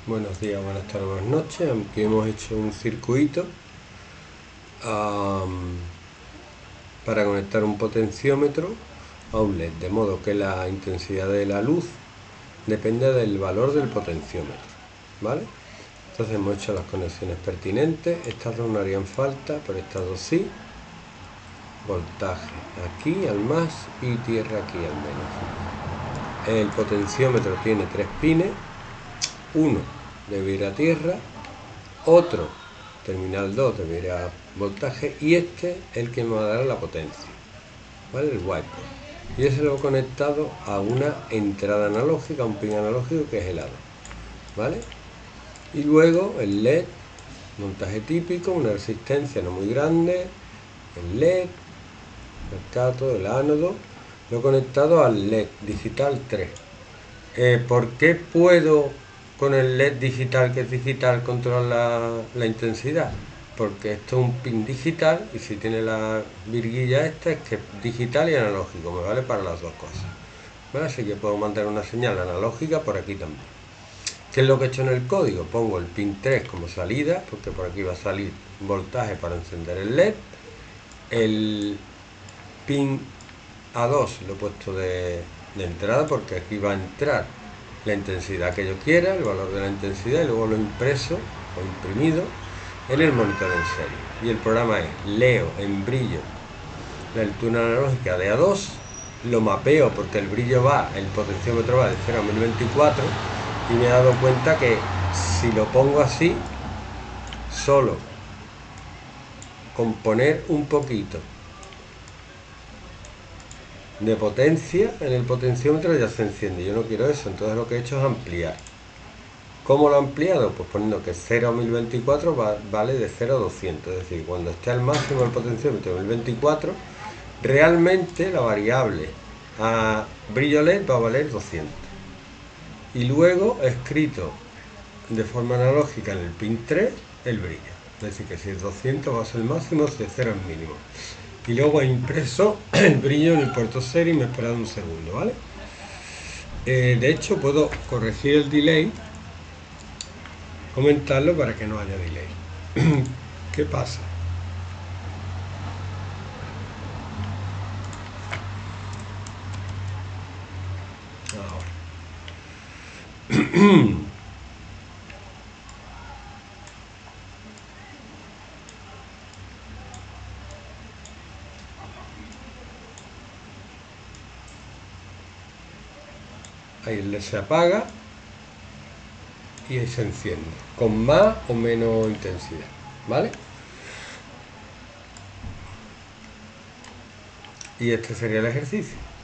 Buenos días, buenas tardes, buenas noches. Aquí hemos hecho un circuito para conectar un potenciómetro a un LED, de modo que la intensidad de la luz depende del valor del potenciómetro, ¿vale? Entonces hemos hecho las conexiones pertinentes. Estas dos no harían falta, pero estas dos sí. Voltaje aquí al más y tierra aquí al menos. El potenciómetro tiene 3 pines, uno debe ir a tierra, otro terminal 2 debe ir a voltaje y este es el que me va a dar la potencia, ¿vale? El wiper. Y ese lo he conectado a una entrada analógica, a un pin analógico que es el A2, ¿vale? Y luego el LED, montaje típico, una resistencia no muy grande, el LED, el cátodo, el ánodo, lo he conectado al LED digital 3. ¿Por qué puedo con el LED digital, que es digital, controlar la intensidad? Porque esto es un pin digital y si tiene la virguilla esta es que es digital y analógico, me vale para las dos cosas, ¿vale? Así que puedo mandar una señal analógica por aquí también. ¿Qué es lo que he hecho en el código? Pongo el pin 3 como salida, porque por aquí va a salir voltaje para encender el LED. El pin A2 lo he puesto de entrada porque aquí va a entrar la intensidad que yo quiera, el valor de la intensidad, y luego lo he impreso o imprimido en el monitor en serie. Y el programa es: leo en brillo la altura analógica de A2, lo mapeo porque el brillo va, el potenciómetro va de 0 a 1024 y me he dado cuenta que si lo pongo así, solo con poner un poquito de potencia en el potenciómetro ya se enciende. Yo no quiero eso, entonces lo que he hecho es ampliar. ¿Cómo lo he ampliado? Pues poniendo que 0 a 1024 vale de 0 a 200, es decir, cuando esté al máximo el potenciómetro de 1024, realmente la variable a brillo LED va a valer 200. Y luego he escrito de forma analógica en el pin 3 el brillo, es decir, que si es 200 va a ser el máximo, si es 0 es mínimo. Y luego he impreso el brillo en el puerto serie y me he esperado un segundo, ¿vale? De hecho puedo corregir el delay, comentarlo para que no haya delay. ¿Qué pasa? Ahora. Ahí el LED se apaga y ahí se enciende, con más o menos intensidad, ¿vale? Y este sería el ejercicio.